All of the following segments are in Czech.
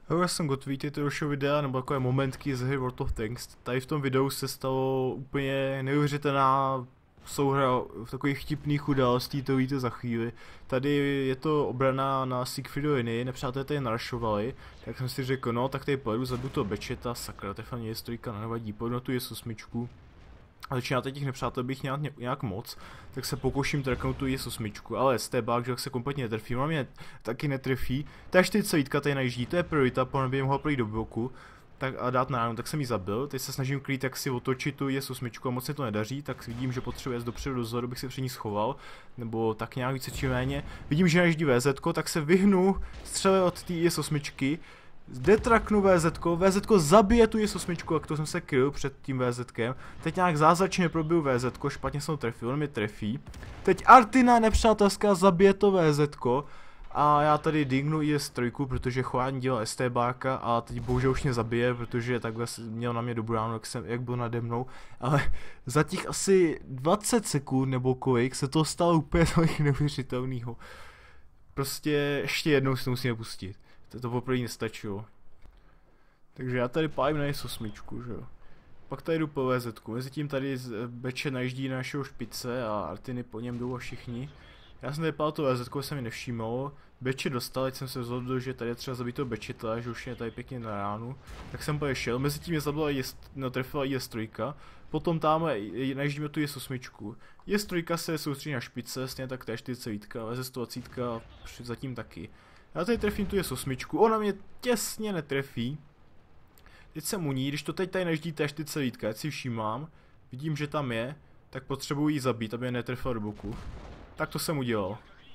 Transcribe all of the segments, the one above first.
Já jsem gotový ty dalšího videa, nebo takové momentky z hry World of Tanks. Tady v tom videu se stalo úplně neuvěřitelná souhra takových vtipných událostí, to víte za chvíli. Tady je to obrana na Siegfriedovi, nepřátelé tady narašovali, tak jsem si řekl, no tak tady pojedu, zabiju toho Bečeta, sakra, teflně je strojka, nevadí, pojedu na tu S8. A začíná těch nepřátel bych nějak moc, tak se pokouším tracknout tu S8, ale stebák, že se kompletně netrefí, ona mě taky netrefí. Ta 40 tady najíždí, to je priorita, protože by mohla projít do bloku tak a dát na ránu, tak jsem ji zabil. Teď se snažím klid, jak si otočit tu S8 a moc se to nedaří, tak vidím, že potřebuje jet dopředu dozadu, bych se před ní schoval, nebo tak nějak více či méně. Vidím, že najíždí VZ, tak se vyhnu střele od té S8. Detraknu VZ zabije tu S8, jak to jsem se kryl před tím VZkem. Teď nějak zázračně probiju VZ, špatně jsem ho trefil, on mě trefí. Teď Artina nepřátelská zabije to VZ. A já tady dignu IS-3, protože chování dělal STBáka a teď bohužel už mě zabije, protože takhle měl na mě dobrou ránu, jak byl nade mnou. Ale za těch asi 20 sekund nebo kolik se to stalo úplně tak neuvěřitelného. Prostě ještě jednou si to musíme pustit. To poprvé nestačilo. Takže já tady pálím na S8, že jo. Pak tady jdu po VZ, mezi tím tady Beče najíždí na našeho špice a Artiny po něm jdou a všichni. Já jsem tady pál to VZ, se mi nevšímal. Beče dostal, teď jsem se rozhodl, že tady je třeba zabít toho Bečeta, že už je tady pěkně na ránu. Tak jsem tady šel, mezi tím je zabila trefila IS-3. Potom tam najíždíme tu S8. IS-3 se soustředí na špice, stejně tak T40, VZ-120 zatím taky. Já tady trefím tu S8, ona mě těsně netrefí. Teď jsem u ní, když to teď tady najíždí T40, já si všímám, vidím, že tam je, tak potřebuji ji zabít, aby je netrefila do boku. Tak to jsem udělal.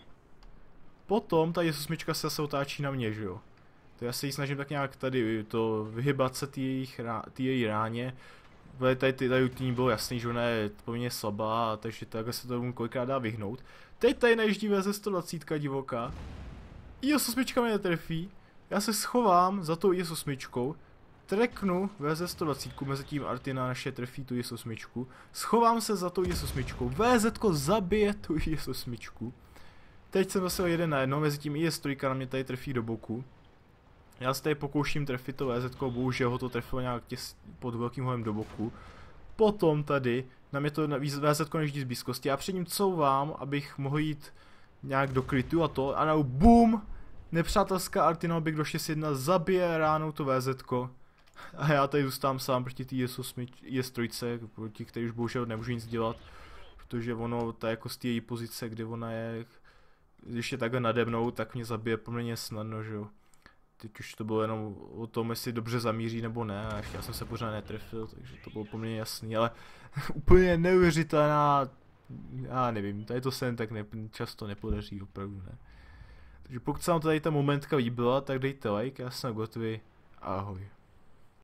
Potom ta S8 se zase otáčí na mě, že jo. To já se jí snažím tak nějak tady to vyhybat se té její ráně. Tady u ní bylo jasný, že ona je poměrně slabá, takže takhle se tomu kolikrát dá vyhnout. Teď tady najíždí VZ-120 divoká. IS-8 mě netrefí, já se schovám za tou IS-8, treknu VZ-120, mezi tím Artina naše trefí tu IS-8, schovám se za tou IS-8, VZ zabije tu IS-8. Teď jsem zase jeden na jedno, mezi tím IS-3 na mě tady trefí do boku. Já se tady pokouším trefit to VZ, bohužel ho to trefilo nějak pod velkým holem do boku. Potom tady na mě to VZ neždí z blízkosti, já před ním couvám, abych mohl jít nějak do krytu a to, a now BOOM! Nepřátelská Artina Big do 6-1 zabije ránou to VZ. A já tady zůstávám sám proti té IS-3, proti který už bohužel nemůžu nic dělat. Protože ono, ta jako z té její pozice, kde ona je, když je takhle nade mnou, tak mě zabije poměrně snadno, že jo. Teď už to bylo jenom o tom, jestli dobře zamíří nebo ne, a já jsem se pořád netrefil, takže to bylo poměrně jasný, ale úplně neuvěřitelná, já nevím, tady to se jen tak často nepodaří, opravdu ne. Takže pokud se vám tady ta momentka líbila, tak dejte like, já jsem gotový, ahoj.